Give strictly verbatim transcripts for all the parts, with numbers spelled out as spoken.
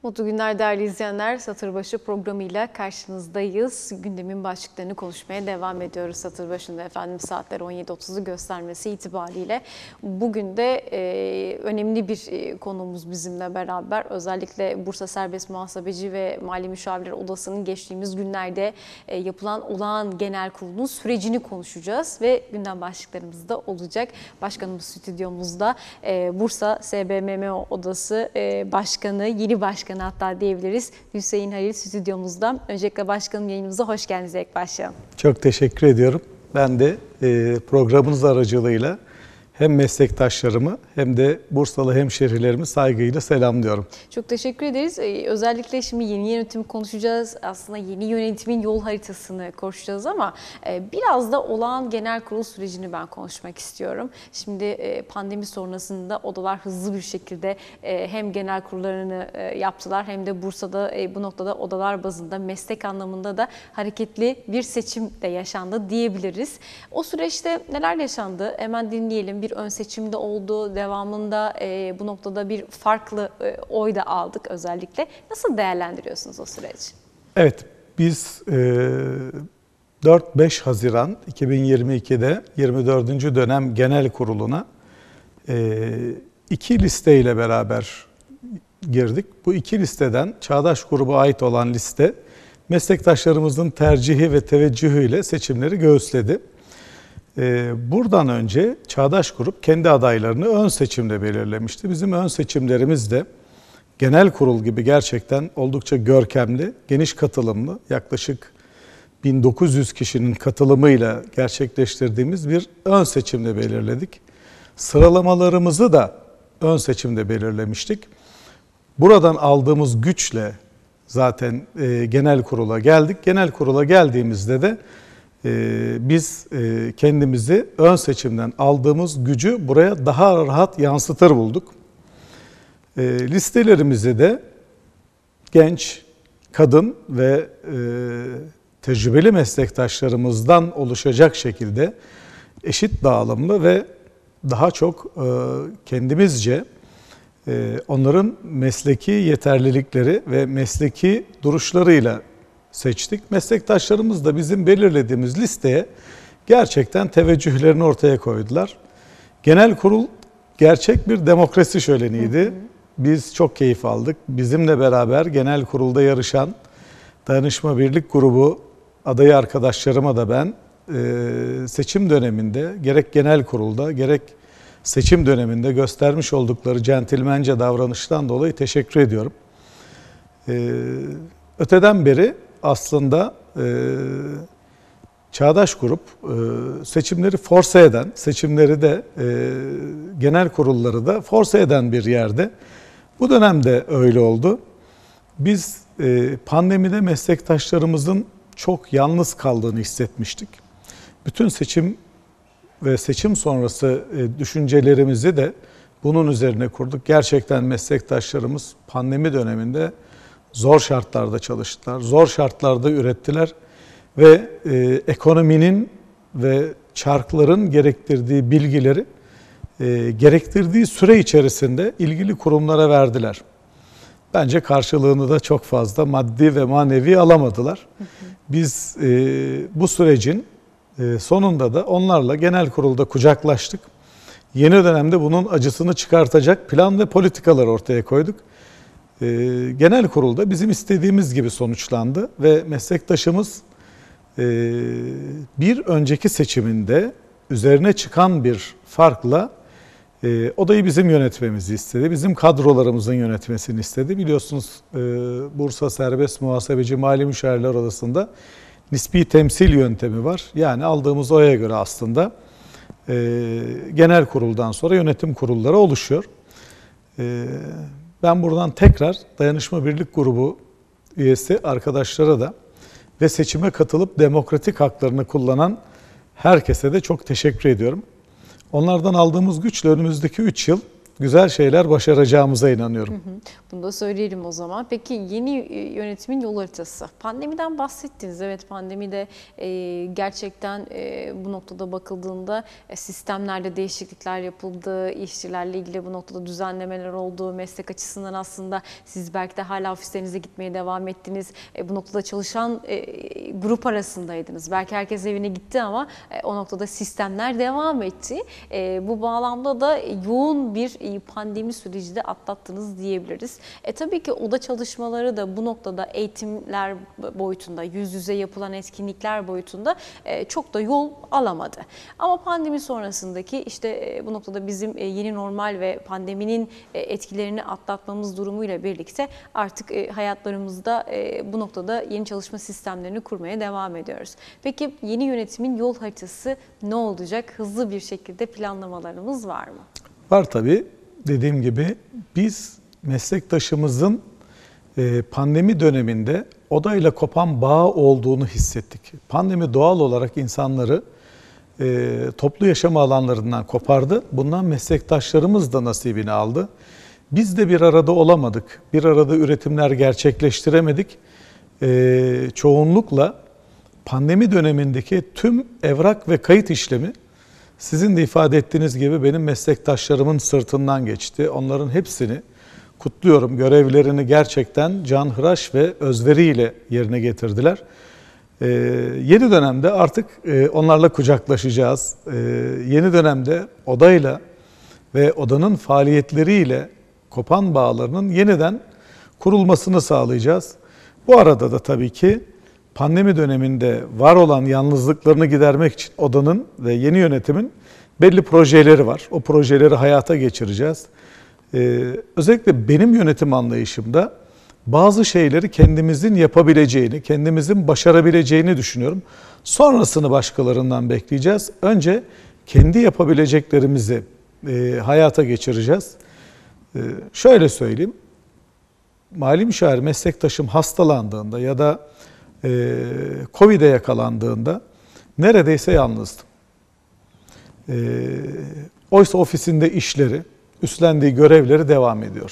Mutlu günler değerli izleyenler. Satırbaşı programıyla karşınızdayız. Gündemin başlıklarını konuşmaya devam ediyoruz. Satırbaşı'nda efendim saatler on yedi otuzu göstermesi itibariyle. Bugün de e, önemli bir e, konuğumuz bizimle beraber. Özellikle Bursa Serbest Muhasebeci ve Mali Müşavirler Odası'nın geçtiğimiz günlerde e, yapılan olağan genel kurulunun sürecini konuşacağız. Ve gündem başlıklarımız da olacak. Başkanımız stüdyomuzda e, Bursa S B M M Odası e, Başkanı, yeni başkanı hatta diyebiliriz. Hüseyin Halil stüdyomuzda. Öncelikle başkanım yayınımıza hoş geldiniz ilk başlayalım. Çok teşekkür ediyorum. Ben de e, programınız aracılığıyla hem meslektaşlarımı hem de Bursalı hemşehrilerimi saygıyla selamlıyorum. Çok teşekkür ederiz. Ee, özellikle şimdi yeni yönetimi konuşacağız. Aslında yeni yönetimin yol haritasını konuşacağız ama e, biraz da olağan genel kurul sürecini ben konuşmak istiyorum. Şimdi e, pandemi sonrasında odalar hızlı bir şekilde e, hem genel kurullarını e, yaptılar hem de Bursa'da e, bu noktada odalar bazında meslek anlamında da hareketli bir seçim de yaşandı diyebiliriz. O süreçte neler yaşandı? Hemen dinleyelim. Bir ön seçimde oldu. Devamında e, bu noktada bir farklı e, oy da aldık özellikle. Nasıl değerlendiriyorsunuz o süreci? Evet, biz e, dört beş Haziran iki bin yirmi iki'de yirmi dördüncü dönem genel kuruluna e, iki listeyle beraber girdik. Bu iki listeden Çağdaş gruba ait olan liste meslektaşlarımızın tercihi ve teveccühüyle seçimleri göğüsledi. Buradan önce Çağdaş Grup kendi adaylarını ön seçimde belirlemişti. Bizim ön seçimlerimiz de genel kurul gibi gerçekten oldukça görkemli, geniş katılımlı, yaklaşık bin dokuz yüz kişinin katılımıyla gerçekleştirdiğimiz bir ön seçimde belirledik. Sıralamalarımızı da ön seçimde belirlemiştik. Buradan aldığımız güçle zaten genel kurula geldik. Genel kurula geldiğimizde de biz kendimizi ön seçimden aldığımız gücü buraya daha rahat yansıtır bulduk. Listelerimizi de genç, kadın ve tecrübeli meslektaşlarımızdan oluşacak şekilde eşit dağılımlı ve daha çok kendimizce onların mesleki yeterlilikleri ve mesleki duruşlarıyla seçtik. Meslektaşlarımız da bizim belirlediğimiz listeye gerçekten teveccühlerini ortaya koydular. Genel kurul gerçek bir demokrasi şöleniydi. Biz çok keyif aldık. Bizimle beraber genel kurulda yarışan Dayanışma Birlik Grubu adayı arkadaşlarıma da ben seçim döneminde gerek genel kurulda gerek seçim döneminde göstermiş oldukları centilmence davranıştan dolayı teşekkür ediyorum. Öteden beri aslında e, Çağdaş Grup e, seçimleri force eden, seçimleri de e, genel kurulları da force eden bir yerde. Bu dönemde öyle oldu. Biz e, pandemide meslektaşlarımızın çok yalnız kaldığını hissetmiştik. Bütün seçim ve seçim sonrası e, düşüncelerimizi de bunun üzerine kurduk. Gerçekten meslektaşlarımız pandemi döneminde zor şartlarda çalıştılar, zor şartlarda ürettiler ve e, ekonominin ve çarkların gerektirdiği bilgileri e, gerektirdiği süre içerisinde ilgili kurumlara verdiler. Bence karşılığını da çok fazla maddi ve manevi alamadılar. Hı hı. Biz e, bu sürecin e, sonunda da onlarla genel kurulda kucaklaştık. Yeni dönemde bunun acısını çıkartacak plan ve politikalar ortaya koyduk. Genel kurulda bizim istediğimiz gibi sonuçlandı ve meslektaşımız bir önceki seçiminde üzerine çıkan bir farkla odayı bizim yönetmemizi istedi. Bizim kadrolarımızın yönetmesini istedi. Biliyorsunuz Bursa Serbest Muhasebeci Mali Müşavirler Odası'nda nispi temsil yöntemi var. Yani aldığımız oya göre aslında genel kuruldan sonra yönetim kurulları oluşuyor. Ben buradan tekrar Dayanışma Birlik Grubu üyesi arkadaşlara da ve seçime katılıp demokratik haklarını kullanan herkese de çok teşekkür ediyorum. Onlardan aldığımız güçle önümüzdeki üç yıl güzel şeyler başaracağımıza inanıyorum. Hı hı. Bunu da söyleyelim o zaman. Peki yeni yönetimin yol haritası. Pandemiden bahsettiniz. Evet, pandemide e, gerçekten e, bu noktada bakıldığında e, sistemlerde değişiklikler yapıldı. İşçilerle ilgili bu noktada düzenlemeler oldu. Meslek açısından aslında siz belki de hala ofislerinize gitmeye devam ettiniz. E, bu noktada çalışan e, grup arasındaydınız. Belki herkes evine gitti ama e, o noktada sistemler devam etti. E, bu bağlamda da yoğun bir pandemi süreci de atlattınız diyebiliriz. E tabii ki oda çalışmaları da bu noktada eğitimler boyutunda, yüz yüze yapılan etkinlikler boyutunda e, çok da yol alamadı. Ama pandemi sonrasındaki işte e, bu noktada bizim e, yeni normal ve pandeminin e, etkilerini atlatmamız durumuyla birlikte artık e, hayatlarımızda e, bu noktada yeni çalışma sistemlerini kurmaya devam ediyoruz. Peki yeni yönetimin yol haritası ne olacak? Hızlı bir şekilde planlamalarımız var mı? Var tabii. Dediğim gibi biz meslektaşımızın pandemi döneminde odayla kopan bağ olduğunu hissettik. Pandemi doğal olarak insanları toplu yaşam alanlarından kopardı. Bundan meslektaşlarımız da nasibini aldı. Biz de bir arada olamadık. Bir arada üretimler gerçekleştiremedik. Çoğunlukla pandemi dönemindeki tüm evrak ve kayıt işlemi sizin de ifade ettiğiniz gibi benim meslektaşlarımın sırtından geçti. Onların hepsini kutluyorum. Görevlerini gerçekten canhıraş ve özveriyle yerine getirdiler. Ee, yeni dönemde artık e, onlarla kucaklaşacağız. Ee, yeni dönemde odayla ve odanın faaliyetleriyle kopan bağlarının yeniden kurulmasını sağlayacağız. Bu arada da tabii ki pandemi döneminde var olan yalnızlıklarını gidermek için odanın ve yeni yönetimin belli projeleri var. O projeleri hayata geçireceğiz. Ee, özellikle benim yönetim anlayışımda bazı şeyleri kendimizin yapabileceğini, kendimizin başarabileceğini düşünüyorum. Sonrasını başkalarından bekleyeceğiz. Önce kendi yapabileceklerimizi e, hayata geçireceğiz. E, şöyle söyleyeyim, mali müşavir meslektaşım hastalandığında ya da e, Covid'e yakalandığında neredeyse yalnızdım. E, oysa ofisinde işleri, üstlendiği görevleri devam ediyor.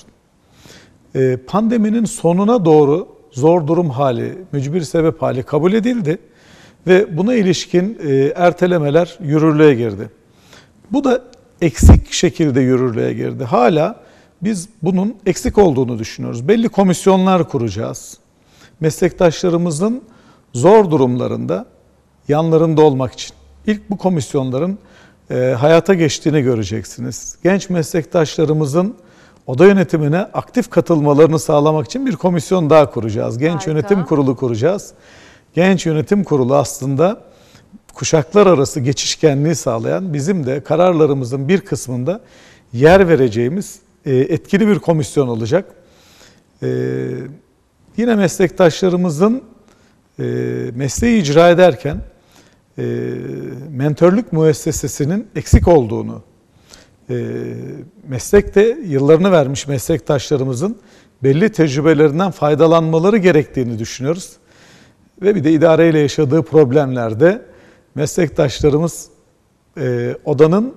E, pandeminin sonuna doğru zor durum hali, mücbir sebep hali kabul edildi ve buna ilişkin e, ertelemeler yürürlüğe girdi. Bu da eksik şekilde yürürlüğe girdi. Hala biz bunun eksik olduğunu düşünüyoruz. Belli komisyonlar kuracağız. Meslektaşlarımızın zor durumlarında yanlarında olmak için. İlk bu komisyonların e, hayata geçtiğini göreceksiniz. Genç meslektaşlarımızın oda yönetimine aktif katılmalarını sağlamak için bir komisyon daha kuracağız. Genç Harika. Yönetim Kurulu kuracağız. Genç Yönetim Kurulu aslında kuşaklar arası geçişkenliği sağlayan, bizim de kararlarımızın bir kısmında yer vereceğimiz e, etkili bir komisyon olacak. E, yine meslektaşlarımızın e, mesleği icra ederken e, mentörlük müessesesinin eksik olduğunu, e, meslekte yıllarını vermiş meslektaşlarımızın belli tecrübelerinden faydalanmaları gerektiğini düşünüyoruz. Ve bir de idareyle yaşadığı problemlerde meslektaşlarımız e, odanın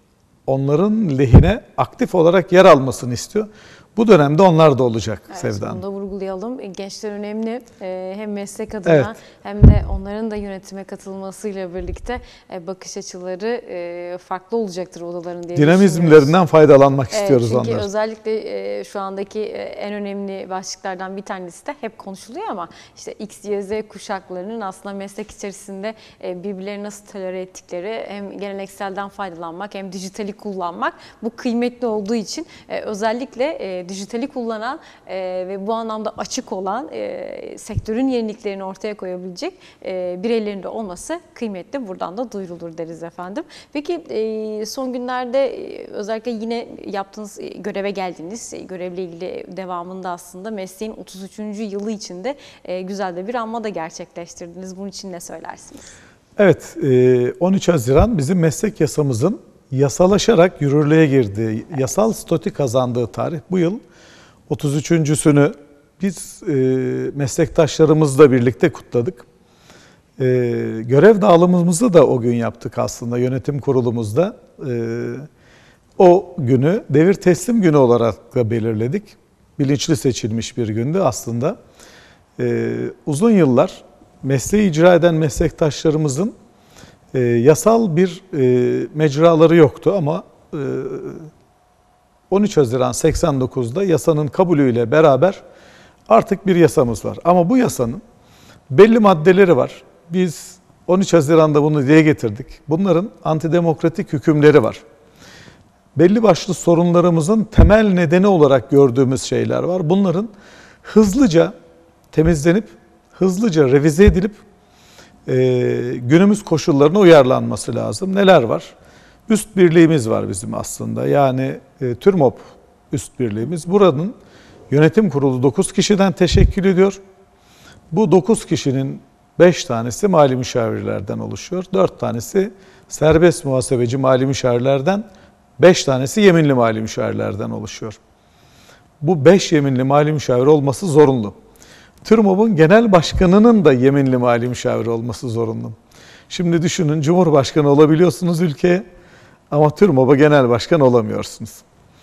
onların lehine aktif olarak yer almasını istiyor. Bu dönemde onlar da olacak, evet, Sevda Hanım. Bunu da vurgulayalım. Gençler önemli. Hem meslek adına evet. hem de onların da yönetime katılmasıyla birlikte bakış açıları farklı olacaktır odaların diye dinamizmlerinden faydalanmak evet, istiyoruz çünkü onları. Çünkü özellikle şu andaki en önemli başlıklardan bir tanesi de hep konuşuluyor ama işte X, Y, Z kuşaklarının aslında meslek içerisinde birbirlerini nasıl tolere ettikleri, hem gelenekselden faydalanmak hem dijitali kullanmak bu kıymetli olduğu için özellikle dijitali kullanan e, ve bu anlamda açık olan e, sektörün yeniliklerini ortaya koyabilecek e, bireylerin de olması kıymetli. Buradan da duyurulur deriz efendim. Peki e, son günlerde e, özellikle yine yaptığınız e, göreve geldiniz. E, görevle ilgili devamında aslında mesleğin otuz üçüncü yılı içinde e, güzel de bir anma da gerçekleştirdiniz. Bunun için ne söylersiniz? Evet, e, on üç Haziran bizim meslek yasamızın yasalaşarak yürürlüğe girdiği, evet. yasal statü kazandığı tarih. Bu yıl otuz üçüncüsünü biz e, meslektaşlarımızla birlikte kutladık. E, görev dağılımımızı da o gün yaptık aslında yönetim kurulumuzda. E, o günü devir teslim günü olarak da belirledik. Bilinçli seçilmiş bir gündü aslında. Ee, uzun yıllar mesleği icra eden meslektaşlarımızın e, yasal bir e, mecraları yoktu ama e, on üç Haziran seksen dokuz'da yasanın kabulüyle beraber artık bir yasamız var. Ama bu yasanın belli maddeleri var. Biz on üç Haziran'da bunu dile getirdik. Bunların antidemokratik hükümleri var. Belli başlı sorunlarımızın temel nedeni olarak gördüğümüz şeyler var. Bunların hızlıca temizlenip, hızlıca revize edilip e, günümüz koşullarına uyarlanması lazım. Neler var? Üst birliğimiz var bizim aslında. Yani e, TÜRMOP üst birliğimiz. Buranın yönetim kurulu dokuz kişiden teşekkül ediyor. Bu dokuz kişinin beş tanesi mali müşavirlerden oluşuyor. dört tanesi serbest muhasebeci mali müşavirlerden, beş tanesi yeminli mali müşavirlerden oluşuyor. Bu beş yeminli mali müşavir olması zorunlu. TÜRMOP'un genel başkanının da yeminli mali müşavir olması zorunlu. Şimdi düşünün, Cumhurbaşkanı olabiliyorsunuz ülkeye ama TÜRMOP'a genel başkan olamıyorsunuz.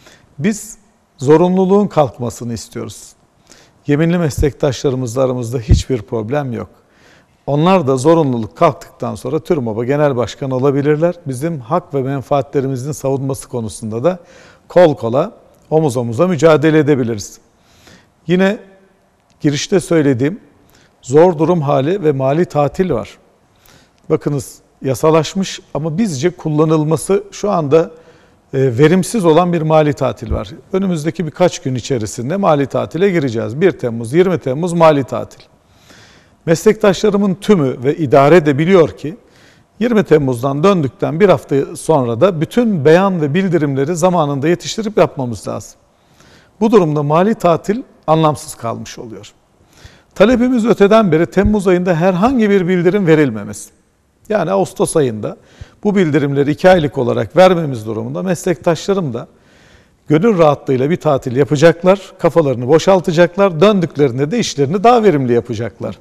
Biz zorunluluğun kalkmasını istiyoruz. Yeminli meslektaşlarımızla aramızda hiçbir problem yok. Onlar da zorunluluk kalktıktan sonra TÜRMOP'a genel başkan olabilirler. Bizim hak ve menfaatlerimizin savunması konusunda da kol kola, omuz omuza mücadele edebiliriz. Yine girişte söylediğim zor durum hali ve mali tatil var. Bakınız, yasalaşmış ama bizce kullanılması şu anda verimsiz olan bir mali tatil var. Önümüzdeki birkaç gün içerisinde mali tatile gireceğiz. bir Temmuz, yirmi Temmuz mali tatil. Meslektaşlarımın tümü ve idare de biliyor ki yirmi Temmuz'dan döndükten bir hafta sonra da bütün beyan ve bildirimleri zamanında yetiştirip yapmamız lazım. Bu durumda mali tatil anlamsız kalmış oluyor. Talebimiz öteden beri Temmuz ayında herhangi bir bildirim verilmemesi. Yani Ağustos ayında bu bildirimleri iki aylık olarak vermemiz durumunda meslektaşlarım da gönül rahatlığıyla bir tatil yapacaklar, kafalarını boşaltacaklar, döndüklerinde de işlerini daha verimli yapacaklar.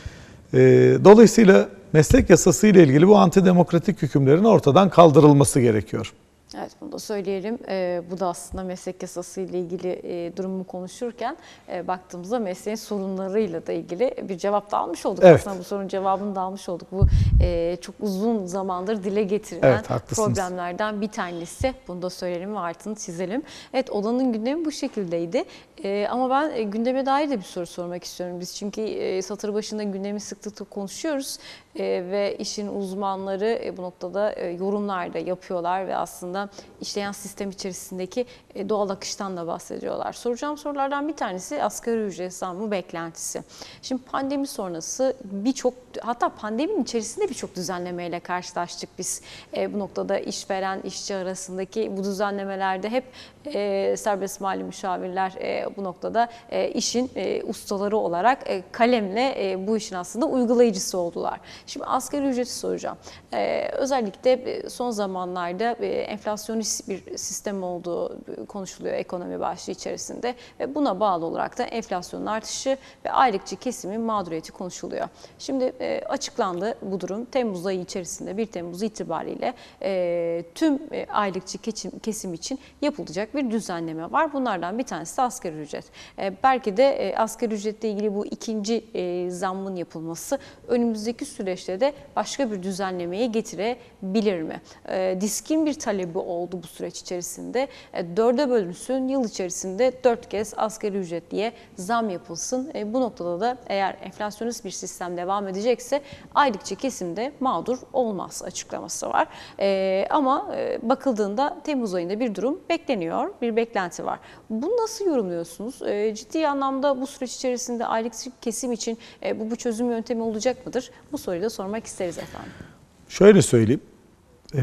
Dolayısıyla meslek yasası ile ilgili bu antidemokratik hükümlerin ortadan kaldırılması gerekiyor. Evet, bunu da söyleyelim. E, bu da aslında meslek yasası ile ilgili e, durumu konuşurken e, baktığımızda mesleğin sorunlarıyla da ilgili bir cevap da almış olduk. Evet. Aslında bu sorunun cevabını da almış olduk. Bu e, çok uzun zamandır dile getirilen evet, problemlerden bir tanesi. Bunu da söyleyelim ve altını çizelim. Evet, odanın gündemi bu şekildeydi. E, ama ben e, gündeme dair de bir soru sormak istiyorum. Biz çünkü e, satır başında gündemi sıklıkla konuşuyoruz e, ve işin uzmanları e, bu noktada e, yorumlar da yapıyorlar ve aslında işleyen sistem içerisindeki doğal akıştan da bahsediyorlar. Soracağım sorulardan bir tanesi asgari ücret zammı beklentisi. Şimdi pandemi sonrası birçok, hatta pandeminin içerisinde birçok düzenlemeyle karşılaştık biz. E, bu noktada işveren, işçi arasındaki bu düzenlemelerde hep e, serbest mali müşavirler e, bu noktada e, işin e, ustaları olarak e, kalemle e, bu işin aslında uygulayıcısı oldular. Şimdi asgari ücreti soracağım. E, özellikle son zamanlarda e, enflasyonist bir sistem olduğu konuşuluyor ekonomi başlığı içerisinde ve buna bağlı olarak da enflasyonun artışı ve aylıkçı kesimin mağduriyeti konuşuluyor. Şimdi e, açıklandı bu durum. Temmuz ayı içerisinde bir Temmuz itibariyle e, tüm e, aylıkçı kesim, kesim için yapılacak bir düzenleme var. Bunlardan bir tanesi de asgari ücret. E, belki de e, asgari ücretle ilgili bu ikinci e, zammın yapılması önümüzdeki süreçte de başka bir düzenlemeye getirebilir mi? E, diskin bir talebi oldu bu süreç içerisinde. E, dörde bölünsün, yıl içerisinde dört kez asgari ücretliye zam yapılsın. E, bu noktada da eğer enflasyonist bir sistem devam edecekse aylıkçı kesimde mağdur olmaz açıklaması var. E, ama e, bakıldığında Temmuz ayında bir durum bekleniyor, bir beklenti var. Bunu nasıl yorumluyorsunuz? E, ciddi anlamda bu süreç içerisinde aylıkçı kesim için e, bu, bu çözüm yöntemi olacak mıdır? Bu soruyu da sormak isteriz efendim. Şöyle söyleyeyim. E,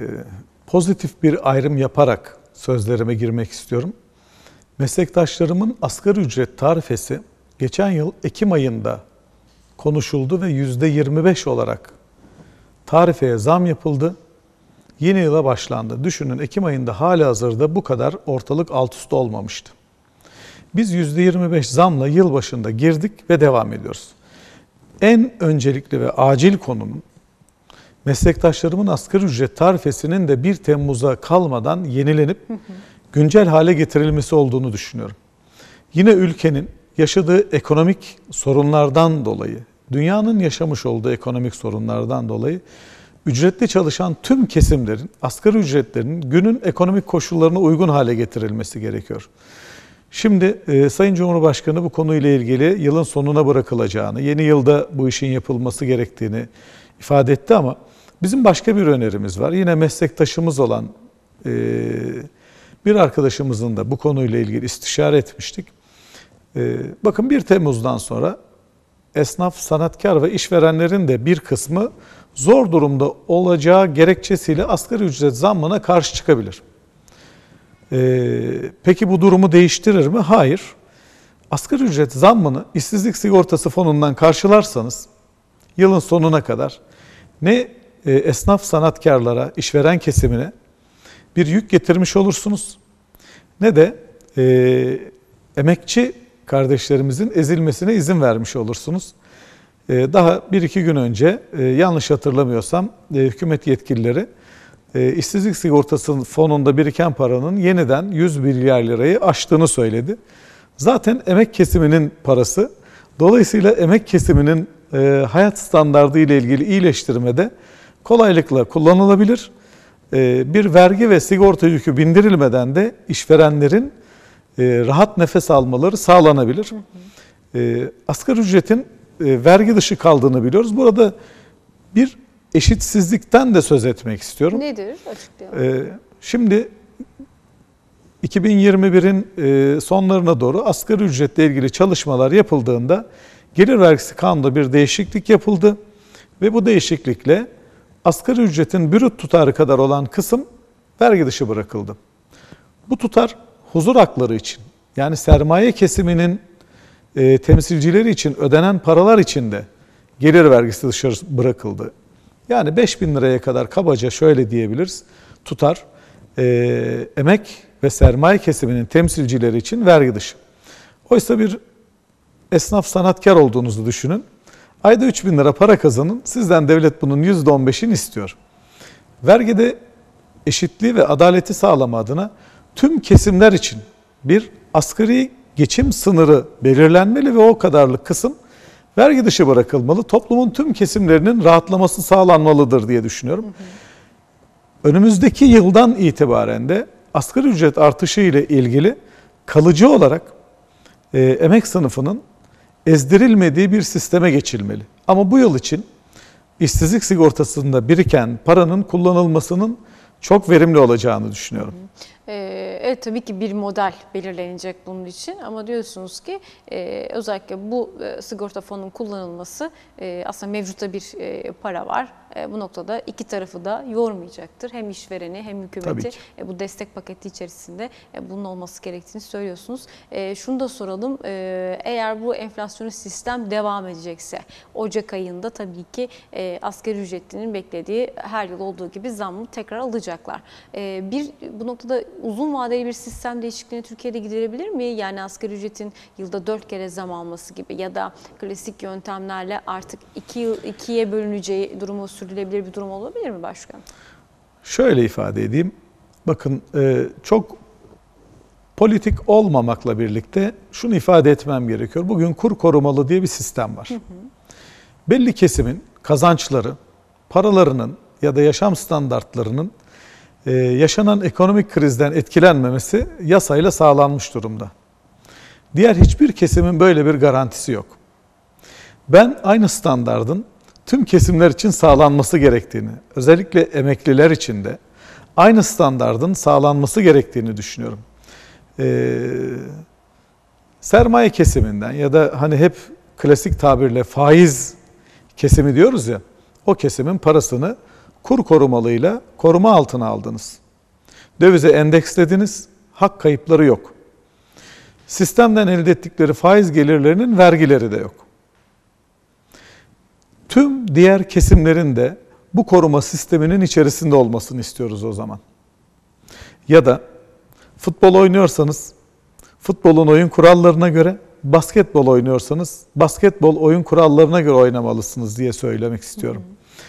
pozitif bir ayrım yaparak sözlerime girmek istiyorum. Meslektaşlarımın asgari ücret tarifesi geçen yıl Ekim ayında konuşuldu ve yüzde yirmi beş olarak tarifeye zam yapıldı. Yeni yıla başlandı. Düşünün, Ekim ayında halihazırda bu kadar ortalık alt üst olmamıştı. Biz yüzde yirmi beş zamla yıl başında girdik ve devam ediyoruz. En öncelikli ve acil konunun meslektaşlarımın asgari ücret tarifesinin de bir Temmuz'a kalmadan yenilenip hı hı. güncel hale getirilmesi olduğunu düşünüyorum. Yine ülkenin yaşadığı ekonomik sorunlardan dolayı, dünyanın yaşamış olduğu ekonomik sorunlardan dolayı ücretli çalışan tüm kesimlerin asgari ücretlerinin günün ekonomik koşullarına uygun hale getirilmesi gerekiyor. Şimdi e, Sayın Cumhurbaşkanı bu konuyla ilgili yılın sonuna bırakılacağını, yeni yılda bu işin yapılması gerektiğini ifade etti ama bizim başka bir önerimiz var. Yine meslektaşımız olan e, bir arkadaşımızın da bu konuyla ilgili istişare etmiştik. E, bakın bir Temmuz'dan sonra esnaf, sanatkar ve işverenlerin de bir kısmı zor durumda olacağı gerekçesiyle asgari ücret zammına karşı çıkabilir. Ee, peki bu durumu değiştirir mi? Hayır. Asgari ücret zammını işsizlik sigortası fonundan karşılarsanız yılın sonuna kadar ne e, esnaf sanatkarlara, işveren kesimine bir yük getirmiş olursunuz ne de e, emekçi kardeşlerimizin ezilmesine izin vermiş olursunuz. E, daha bir iki gün önce e, yanlış hatırlamıyorsam e, hükümet yetkilileri E, işsizlik sigortası fonunda biriken paranın yeniden yüz milyar lirayı aştığını söyledi. Zaten emek kesiminin parası. Dolayısıyla emek kesiminin e, hayat standardı ile ilgili iyileştirmede kolaylıkla kullanılabilir. E, bir vergi ve sigorta yükü bindirilmeden de işverenlerin e, rahat nefes almaları sağlanabilir. Hı hı. E, asgari ücretin e, vergi dışı kaldığını biliyoruz. Burada bir eşitsizlikten de söz etmek istiyorum. Nedir? Açıklayalım. Ee, şimdi iki bin yirmi birin e, sonlarına doğru asgari ücretle ilgili çalışmalar yapıldığında gelir vergisi kanunda bir değişiklik yapıldı ve bu değişiklikle asgari ücretin brüt tutarı kadar olan kısım vergi dışı bırakıldı. Bu tutar huzur hakları için, yani sermaye kesiminin e, temsilcileri için ödenen paralar için de gelir vergisi dışarı bırakıldı. Yani beş bin liraya kadar kabaca şöyle diyebiliriz, tutar e, emek ve sermaye kesiminin temsilcileri için vergi dışı. Oysa bir esnaf sanatkar olduğunuzu düşünün. Ayda üç bin lira para kazanın, sizden devlet bunun yüzde on beşini istiyor. Vergide eşitliği ve adaleti sağlama adına tüm kesimler için bir asgari geçim sınırı belirlenmeli ve o kadarlık kısım vergi dışı bırakılmalı. Toplumun tüm kesimlerinin rahatlaması sağlanmalıdır diye düşünüyorum. Hı hı. Önümüzdeki yıldan itibaren de asgari ücret artışı ile ilgili kalıcı olarak e, emek sınıfının ezdirilmediği bir sisteme geçilmeli. Ama bu yıl için işsizlik sigortasında biriken paranın kullanılmasının çok verimli olacağını düşünüyorum. Hı hı. Evet, tabii ki bir model belirlenecek bunun için ama diyorsunuz ki e, özellikle bu e, sigorta fonunun kullanılması e, aslında mevcutta bir e, para var. E, bu noktada iki tarafı da yormayacaktır. Hem işvereni hem hükümeti e, bu destek paketi içerisinde e, bunun olması gerektiğini söylüyorsunuz. E, şunu da soralım, e, eğer bu enflasyonist sistem devam edecekse Ocak ayında tabii ki e, asgari ücretlinin beklediği her yıl olduğu gibi zammı tekrar alacaklar. E, bir bu noktada uzun vadeli bir sistem değişikliğine Türkiye'de gidilebilir mi? Yani asgari ücretin yılda dört kere zam alması gibi ya da klasik yöntemlerle artık iki yıl ikiye bölüneceği durumu sürdürülebilir bir durum olabilir mi başkan? Şöyle ifade edeyim. Bakın çok politik olmamakla birlikte şunu ifade etmem gerekiyor. Bugün kur korumalı diye bir sistem var. Hı hı. Belli kesimin kazançları, paralarının ya da yaşam standartlarının Ee, yaşanan ekonomik krizden etkilenmemesi yasayla sağlanmış durumda. Diğer hiçbir kesimin böyle bir garantisi yok. Ben aynı standardın tüm kesimler için sağlanması gerektiğini, özellikle emekliler için de aynı standardın sağlanması gerektiğini düşünüyorum. Ee, sermaye kesiminden ya da hani hep klasik tabirle faiz kesimi diyoruz ya, o kesimin parasını kur korumalıyla koruma altına aldınız. Dövize endekslediniz, hak kayıpları yok. Sistemden elde ettikleri faiz gelirlerinin vergileri de yok. Tüm diğer kesimlerin de bu koruma sisteminin içerisinde olmasını istiyoruz o zaman. Ya da futbol oynuyorsanız, futbolun oyun kurallarına göre, basketbol oynuyorsanız, basketbol oyun kurallarına göre oynamalısınız diye söylemek istiyorum. Hı hı.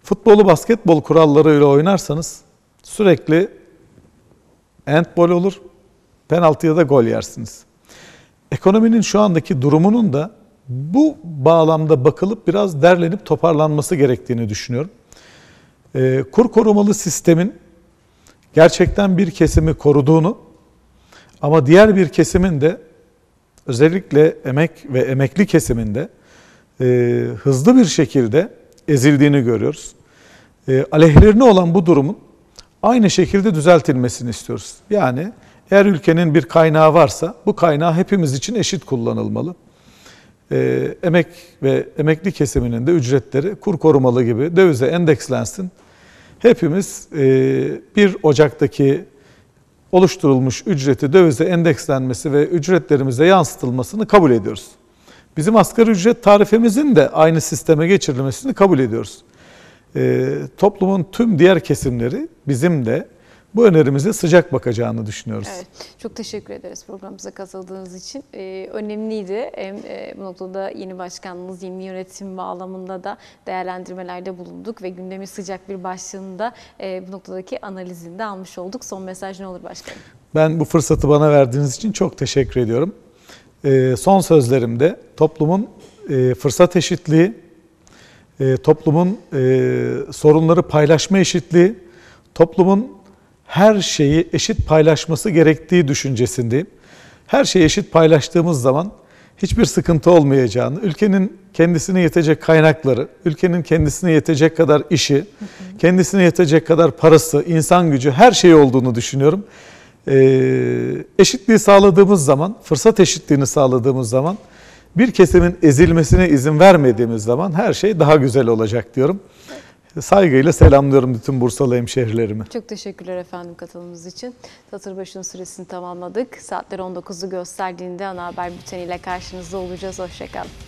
Futbolu basketbol kurallarıyla oynarsanız sürekli handball olur, penaltıya da gol yersiniz. Ekonominin şu andaki durumunun da bu bağlamda bakılıp biraz derlenip toparlanması gerektiğini düşünüyorum. Ee, kur korumalı sistemin gerçekten bir kesimi koruduğunu ama diğer bir kesimin de özellikle emek ve emekli kesiminde e, hızlı bir şekilde ezildiğini görüyoruz. E, aleyhlerine olan bu durumun aynı şekilde düzeltilmesini istiyoruz. Yani eğer ülkenin bir kaynağı varsa bu kaynağı hepimiz için eşit kullanılmalı. E, emek ve emekli kesiminin de ücretleri kur korumalı gibi dövize endekslensin. Hepimiz e, bir Ocak'taki oluşturulmuş ücreti dövize endekslenmesi ve ücretlerimize yansıtılmasını kabul ediyoruz. Bizim asgari ücret tarifemizin de aynı sisteme geçirilmesini kabul ediyoruz. E, toplumun tüm diğer kesimleri bizim de bu önerimize sıcak bakacağını düşünüyoruz. Evet, çok teşekkür ederiz programımıza katıldığınız için. Ee, önemliydi. Hem e, bu noktada yeni başkanlığımız, yeni yönetim bağlamında da değerlendirmelerde bulunduk ve gündemin sıcak bir başlığında e, bu noktadaki analizini de almış olduk. Son mesaj ne olur başkanım? Ben bu fırsatı bana verdiğiniz için çok teşekkür ediyorum. E, son sözlerimde toplumun e, fırsat eşitliği, e, toplumun e, sorunları paylaşma eşitliği, toplumun her şeyi eşit paylaşması gerektiği düşüncesindeyim. Her şeyi eşit paylaştığımız zaman hiçbir sıkıntı olmayacağını, ülkenin kendisine yetecek kaynakları, ülkenin kendisine yetecek kadar işi, kendisine yetecek kadar parası, insan gücü, her şey olduğunu düşünüyorum. Ee, eşitliği sağladığımız zaman, fırsat eşitliğini sağladığımız zaman, bir kesimin ezilmesine izin vermediğimiz zaman her şey daha güzel olacak diyorum. Saygıyla selamlıyorum bütün Bursalı hemşehrilerimi. Çok teşekkürler efendim katılımınız için. Satırbaşı'nın süresini tamamladık. Saatler on dokuzu gösterdiğinde ana haber bülteniyle karşınızda olacağız. Hoşça kalın.